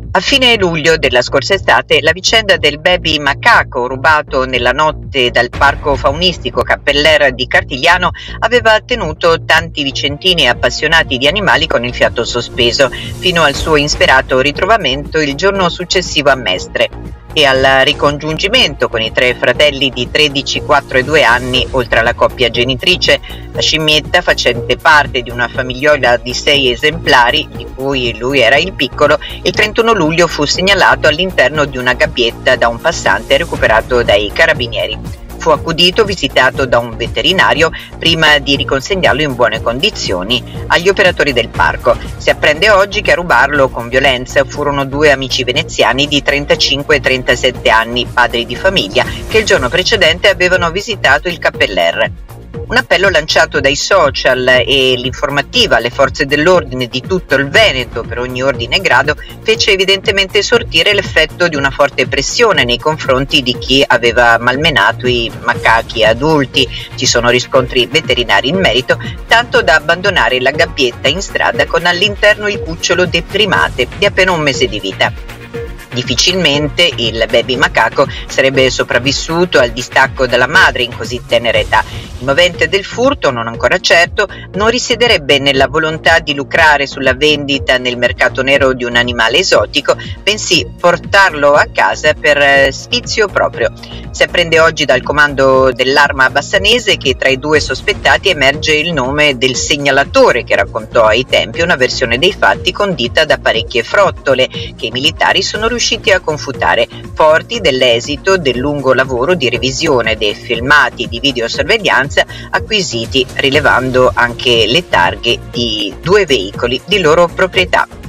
A fine luglio della scorsa estate, la vicenda del baby macaco rubato nella notte dal parco faunistico Cappeller di Cartigliano aveva tenuto tanti vicentini e appassionati di animali con il fiato sospeso, fino al suo insperato ritrovamento il giorno successivo a Mestre e al ricongiungimento con i tre fratelli di 13, 4 e 2 anni, oltre alla coppia genitrice. La scimmietta, facente parte di una famigliola di 6 esemplari, di cui lui era il piccolo, il 31 luglio fu segnalato all'interno di una gabbietta da un passante recuperato dai carabinieri. Fu accudito, visitato da un veterinario prima di riconsegnarlo in buone condizioni agli operatori del parco. Si apprende oggi che a rubarlo con violenza furono 2 amici veneziani di 35 e 37 anni, padri di famiglia, che il giorno precedente avevano visitato il Cappeller. Un appello lanciato dai social e l'informativa alle forze dell'ordine di tutto il Veneto per ogni ordine e grado fece evidentemente sortire l'effetto di una forte pressione nei confronti di chi aveva malmenato i macachi adulti. Ci sono riscontri veterinari in merito, tanto da abbandonare la gabbietta in strada con all'interno il cucciolo deprimate di appena un mese di vita. Difficilmente il baby macaco sarebbe sopravvissuto al distacco dalla madre in così tenera età. Il movente del furto, non ancora certo, non risiederebbe nella volontà di lucrare sulla vendita nel mercato nero di un animale esotico, bensì portarlo a casa per sfizio proprio. Si apprende oggi dal comando dell'Arma bassanese che tra i 2 sospettati emerge il nome del segnalatore che raccontò ai tempi una versione dei fatti condita da parecchie frottole che i militari sono riusciti a confutare, forti dell'esito del lungo lavoro di revisione dei filmati di videosorveglianza acquisiti, rilevando anche le targhe di 2 veicoli di loro proprietà.